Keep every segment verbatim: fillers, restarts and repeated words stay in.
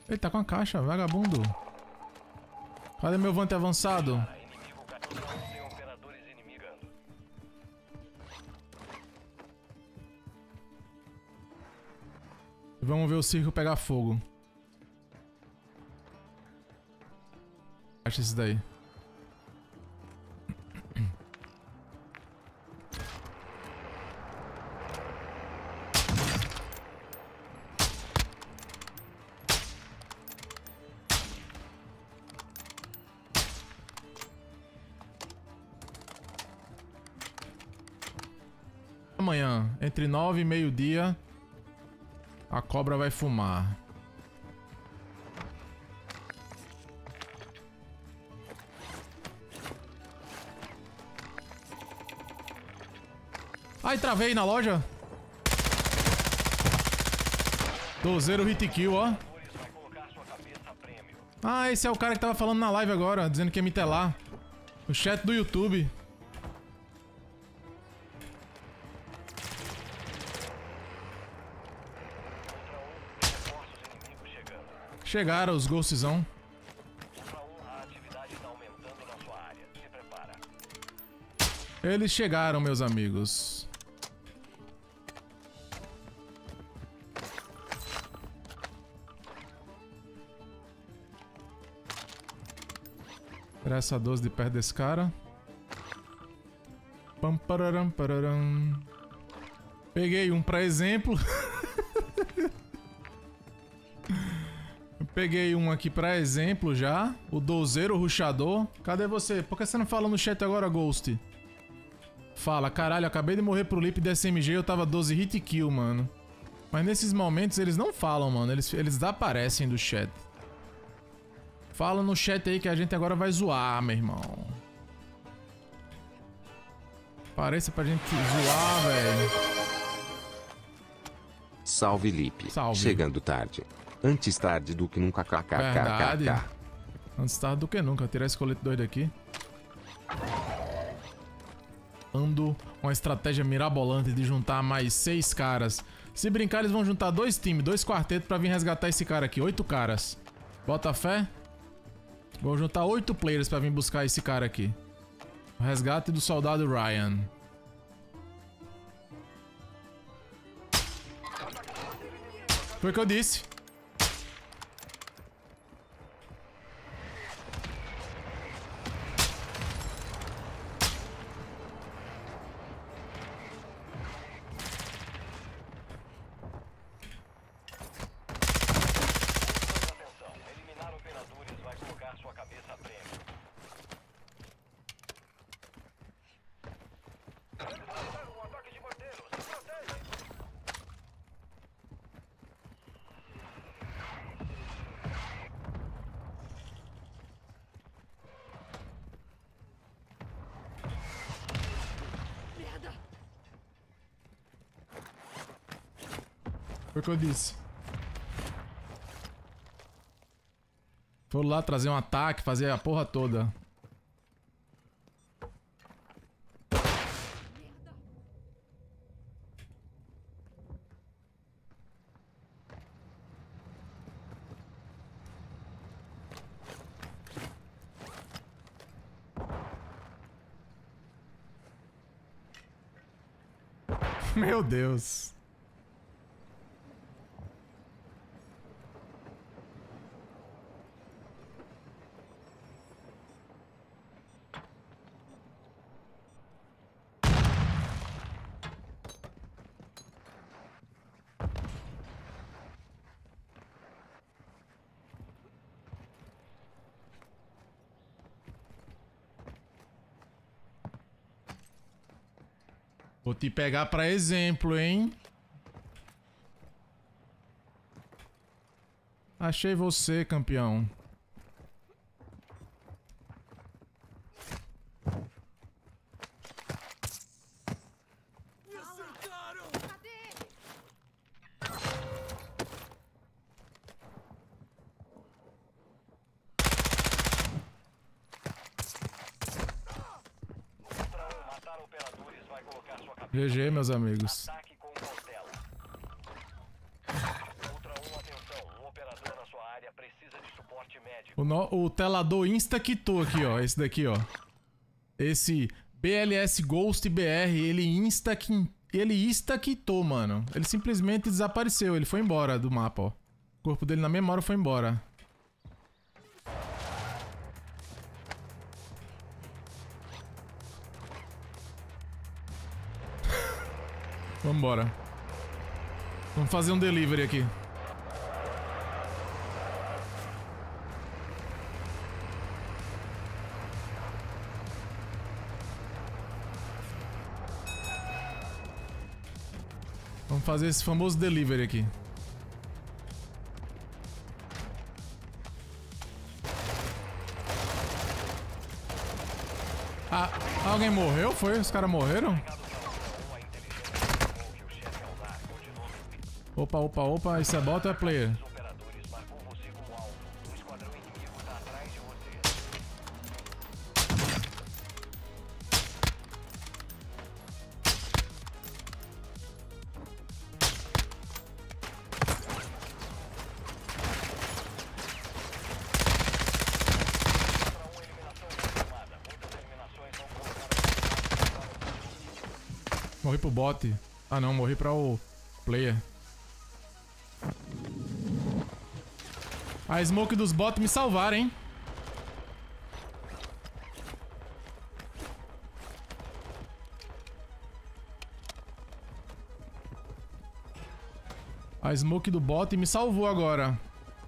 Ele tá com a caixa, vagabundo. Cadê meu vante avançado? Vamos ver o circo pegar fogo. Acha esse daí. Amanhã, entre nove e meio-dia, a cobra vai fumar. Ai, travei na loja. Dozeiro hit kill, ó. Ah, esse é o cara que tava falando na live agora, dizendo que ia me telar. O chat do YouTube. Chegaram os ghostzão. Eles chegaram, meus amigos. Tirar essa doze de perto desse cara. Pam, pararam, pararam. Peguei um pra exemplo. Peguei um aqui pra exemplo já. O dozeiro ruxador. Cadê você? Por que você não fala no chat agora, Ghost? Fala, caralho, acabei de morrer pro Lip da S M G, eu tava doze hit kill, mano. Mas nesses momentos eles não falam, mano. Eles, eles desaparecem do chat. Fala no chat aí que a gente agora vai zoar, meu irmão. Pareça pra gente zoar, velho. Salve, Lip. Salve. Chegando tarde. Antes tarde do que nunca. Verdade. Antes tarde do que nunca. Tirar esse colete doido aqui. Ando uma estratégia mirabolante de juntar mais seis caras. Se brincar, eles vão juntar dois times, dois quartetos pra vir resgatar esse cara aqui. Oito caras. Bota fé? Vou juntar oito players pra vir buscar esse cara aqui. O resgate do soldado Ryan. Foi o que eu disse. Foi o que eu disse. Foram lá trazer um ataque, fazer a porra toda. Meu Deus. Vou te pegar pra exemplo, hein? Achei você, campeão. Me acertaram! Cadê? G G, meus amigos. Ataque com cautela. Ultra um, atenção. Um operador na sua área O, no, o telador insta-quitou aqui, ó. Esse daqui, ó. Esse B L S Ghost B R, ele insta ele insta-quitou, mano. Ele simplesmente desapareceu. Ele foi embora do mapa, ó. O corpo dele na memória foi embora. Vambora. Vamos fazer um delivery aqui. Vamos fazer esse famoso delivery aqui. Ah, alguém morreu? Foi? Os caras morreram? Opa, opa, opa. Isso é bot ou é player? Morri pro bot. Ah não, morri pra o player. A smoke dos bots me salvaram, hein? A smoke do bot me salvou agora.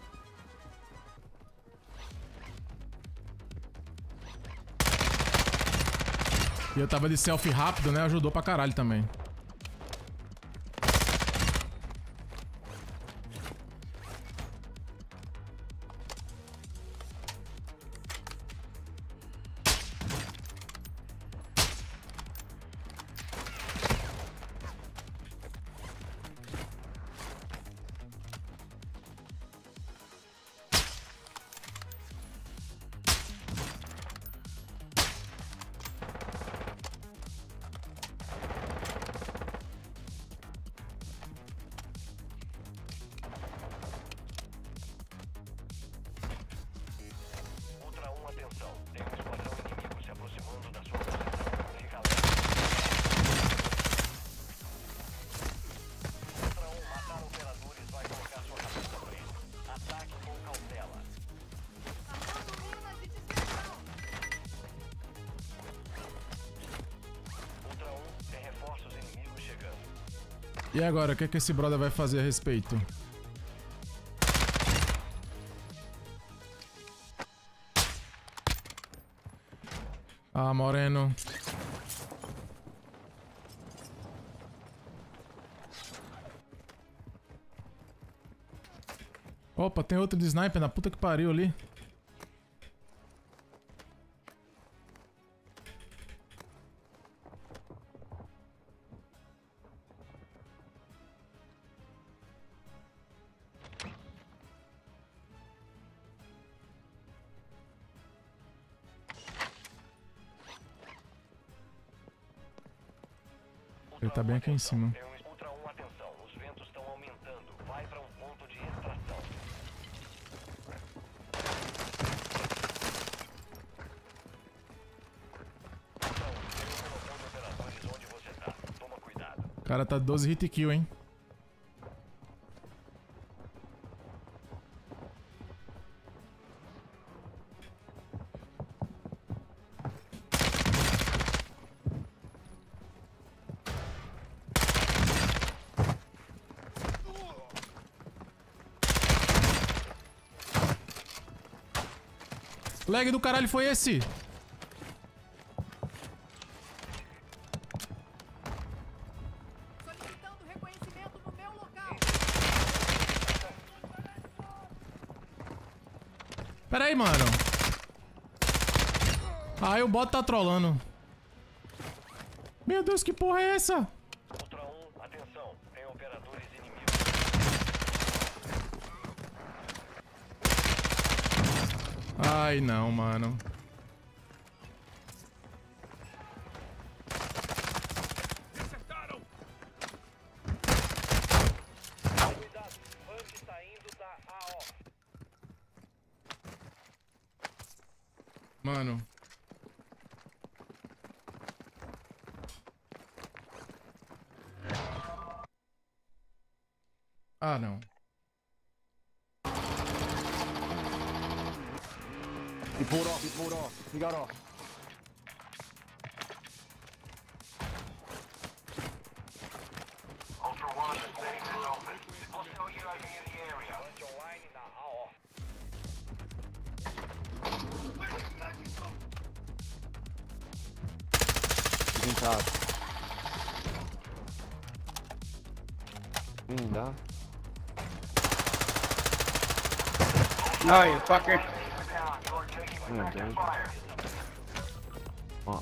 E eu tava de selfie rápido, né? Ajudou pra caralho também. E agora, o que é que esse brother vai fazer a respeito? Ah, moreno. Opa, tem outro de sniper na puta que pariu ali. Ele tá bem aqui em cima. Ultra um, atenção. Os ventos estão aumentando. Vai para um ponto de extração. Ultra um, tem um pelotão de operadores onde você tá. Toma cuidado. O cara tá doze hit kill, hein? Lag do caralho foi esse? Solicitando reconhecimento no meu local. Pera aí, mano. Ah, o bot tá trolando. Meu Deus, que porra é essa? Ultra um, atenção. Tem operadores inimigos. Ai, não, mano. Cuidado, Funk saindo da A O. Mano. Ah, não. He pulled off, he pulled off. He got off. Ultra One, the safe is open. Hostile U A V in the area. Punch online na A O. He's inside. Mm, dog. No, you fucker. Yeah, dude. Fuck, man.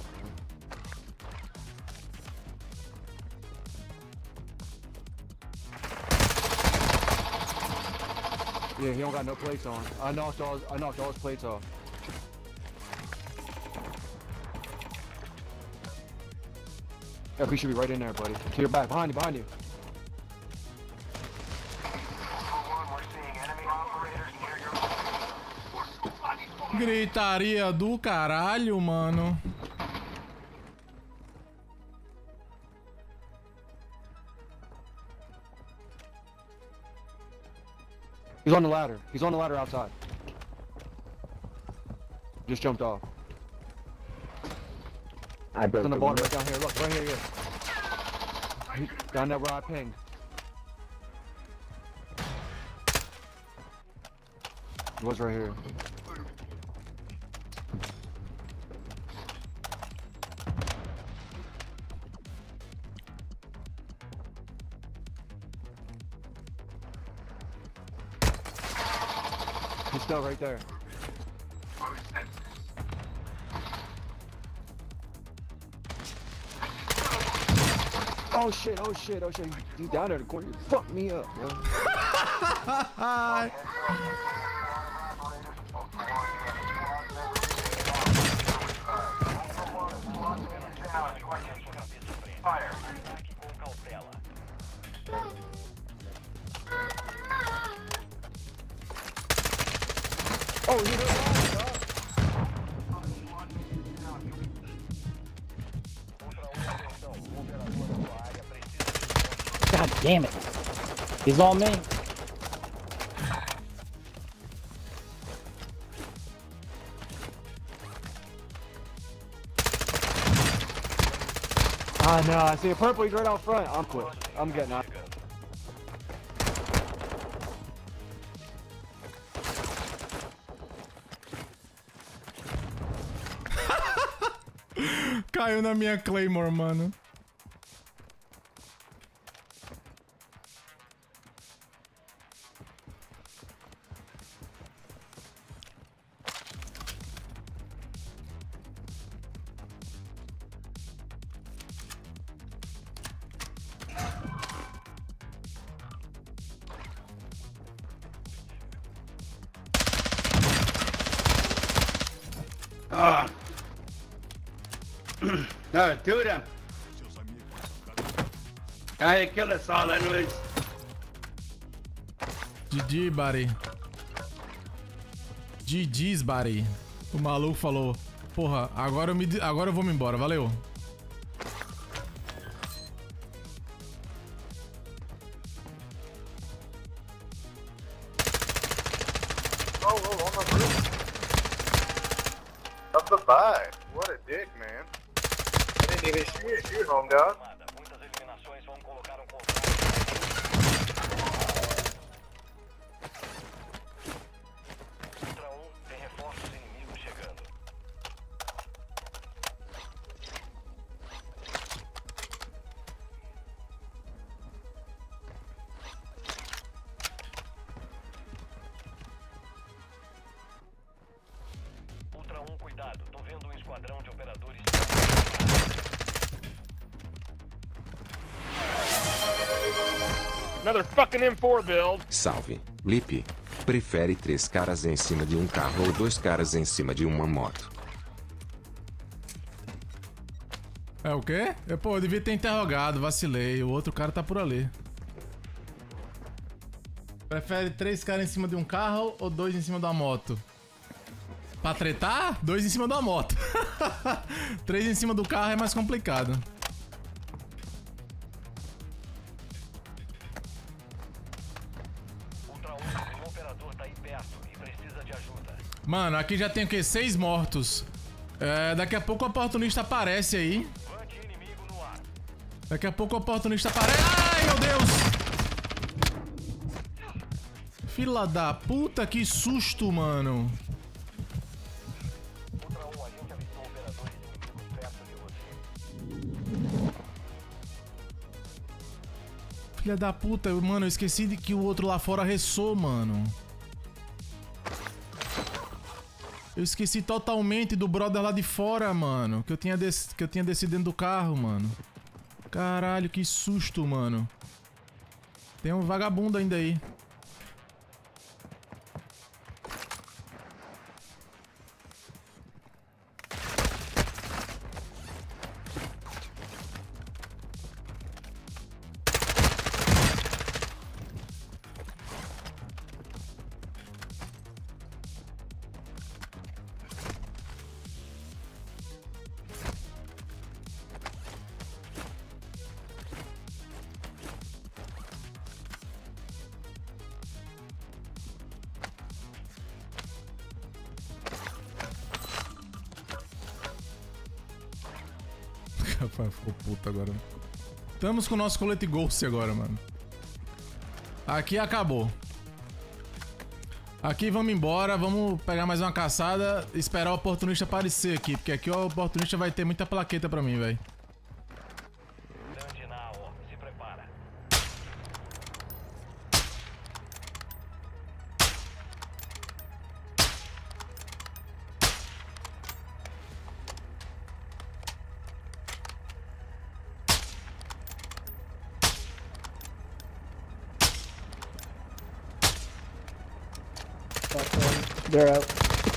Yeah, he don't got no plates on. I knocked all his, I knocked all his plates off. Yeah, he should be right in there, buddy. To your back, behind you, behind you. Gritaria do caralho, mano. He's on the ladder. He's on the ladder outside. Just jumped off. I broke He's on the the bottom window. right down here. Look, right here, yeah. He, down there where I pinged. He was right here. He's still right there. Oh shit, oh shit, oh shit. He's down there in the corner. You fucked me up, yo. Fire. Ataque com cautela. Oh, he did it. God damn it. He's on me. Ah, no, I see a purple. He's right out front. I'm quit. I'm getting out. Caiu na minha Claymore, mano. Ah. No, two of them. I killed us all anyways. G G, buddy. G G's, buddy. O maluco falou: porra, agora eu, me, agora eu vou me embora, valeu. Oh, oh, on my roof. Up the back. What a dick, man. I didn't even shoot you, home dog. Muitas eliminações vão colocar um contrato. Ultra um tem reforços inimigos chegando. Ultra um, cuidado. Tô vendo um esquadrão de operadores. Another fucking M four build. Salve, Lipe. Prefere três caras em cima de um carro ou dois caras em cima de uma moto? É o quê? Eu, pô, eu devia ter interrogado, vacilei. O outro cara tá por ali. Prefere três caras em cima de um carro ou dois em cima da moto? pra tretar, dois em cima da moto. Três em cima do carro é mais complicado. Ultra um, o operador tá aí perto e precisa de ajuda. Mano, aqui já tem o quê? Seis mortos. É, daqui a pouco o oportunista aparece aí. Vante inimigo no ar. Daqui a pouco o oportunista aparece. Ai, meu Deus! Fila da puta, que susto, mano. Ultra um, a gente avistou operadores inimigos perto de você. Filha da puta, eu- mano, eu esqueci de que o outro lá fora ressou, mano. Eu esqueci totalmente do brother lá de fora, mano. Que eu tinha, des... que eu tinha descido dentro do carro, mano. Caralho, que susto, mano. Tem um vagabundo ainda aí. Rapaz, ficou puto agora. Estamos com o nosso colete Ghost agora, mano. Aqui acabou. Aqui vamos embora, vamos pegar mais uma caçada e esperar o oportunista aparecer aqui, porque aqui o oportunista vai ter muita plaqueta pra mim, velho. Grande Nao, se prepara. They're out.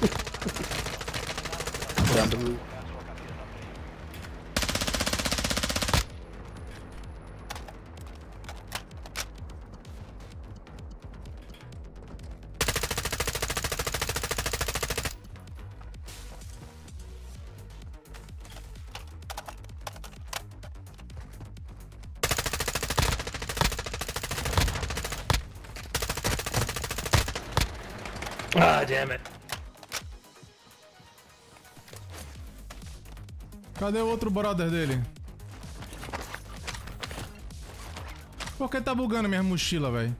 Down the roof. Ah, damn it. Cadê o outro brother dele? Por que tá bugando minha mochila, velho?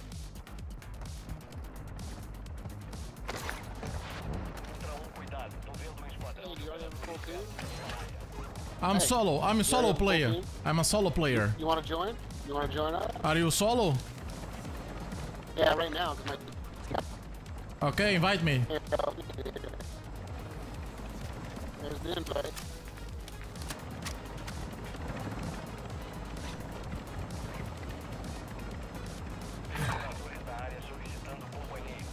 Ultra um, cuidado, tô vendo um esquadrão. I'm solo. I'm a solo player. I'm a solo player. You want to join? You want to join us? Are you solo? Yeah, right now. 'Cause my Okay, invite me. there's the invite. Operadores da área solicitando companheiros.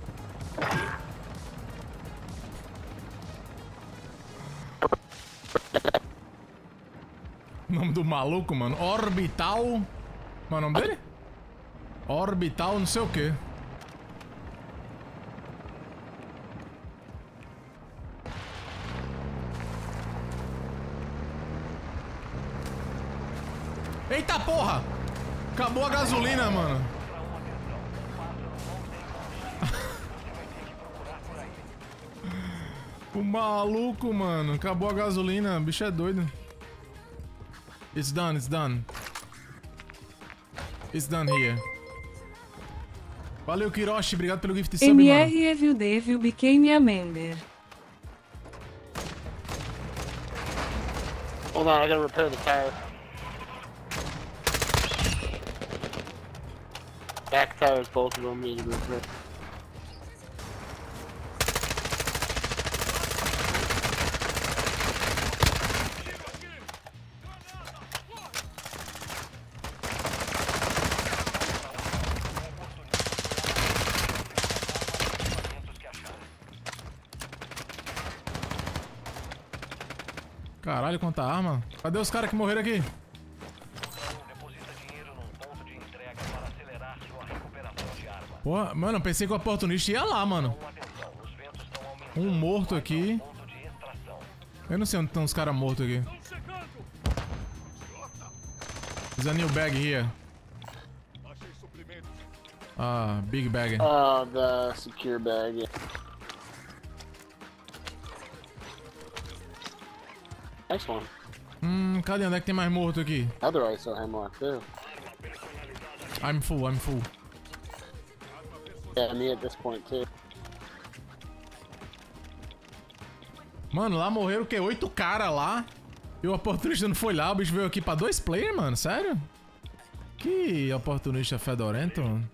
O nome do maluco, mano. Orbital. Qual é o nome dele? Orbital não sei o que. Eita porra! Acabou a gasolina, mano. O maluco, mano. Acabou a gasolina. O bicho é doido. It's done, it's done. It's done here. Valeu, Kiroshi. Obrigado pelo gift sub, M mano. R Evil Devil became a member. Hold on, I gotta repair the tire. Back tires, both of them need to repair. Caralho, quanta arma. Cadê os caras que morreram aqui? Deposita dinheiro num ponto de entrega para acelerar sua recuperação de arma. Porra, mano, eu pensei que o oportunista ia lá, mano. Atenção, os ventos estão aumentando. Um morto aqui. Eu não sei onde estão os caras mortos aqui. There's a new bag here. Ah, big bag. Oh, the secure bag. Yeah. Next one. Hum, cadê? Onde é que tem mais morto aqui? Other I still have more too. I'm full, I'm full. Yeah, me at this point too. Mano, lá morreram o quê? Oito caras lá. E o oportunista não foi lá. O bicho veio aqui pra dois players, mano. Sério? Que oportunista fedorento, mano.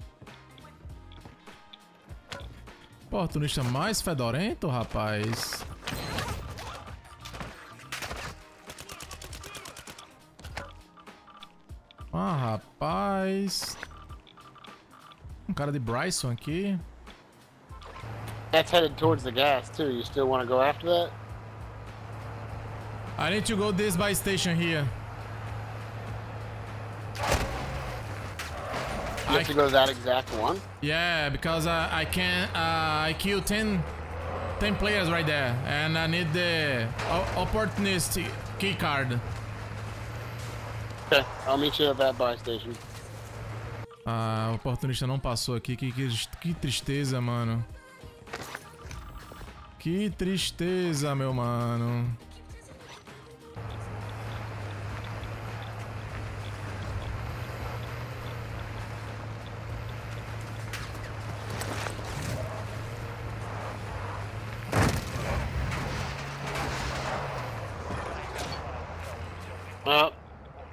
Oportunista mais fedorento, rapaz. Ah, rapaz. Um cara de Bryson aqui. That's headed towards the gas too. You still want to go after that? I need to go this buy station here. You have to go to that exact one? Yeah, because uh, I can uh, I kill ten, ten players right there, and I need the opportunist key card. Okay, I'll meet you at that buy station. Ah, o oportunista não passou aqui. Que, que, que tristeza, mano. Que tristeza, meu mano. Uh,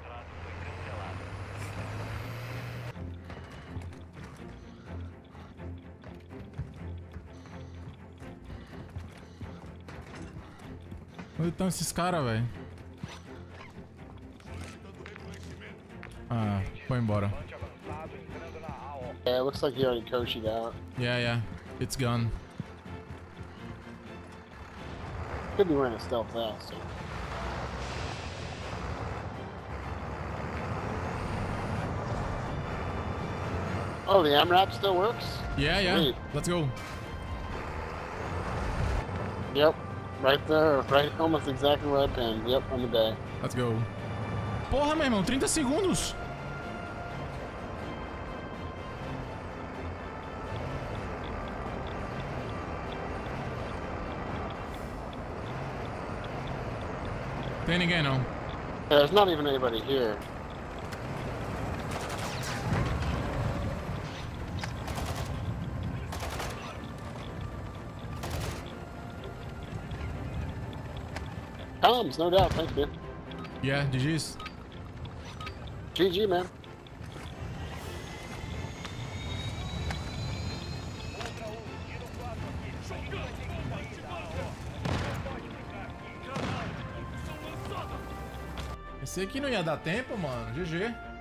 Onde estão esses caras, velho? Ah, foi embora. yeah, it looks like he already Koshi'd out. Yeah, yeah. It's gone. Could be wearing a stealth vest. So. Oh, the AMRAP still works? Yeah, yeah. Sweet. Let's go. Yep. Right there. Right, almost exactly where I pinned. Yep, on the bay. Let's go. Porra, meu irmão, trinta segundos. Tem ninguém não. Yeah, there's not even anybody here. Toms, no doubt. Thank you. Yeah, G G's. G G, man. Pensei que não ia dar tempo, mano. G G.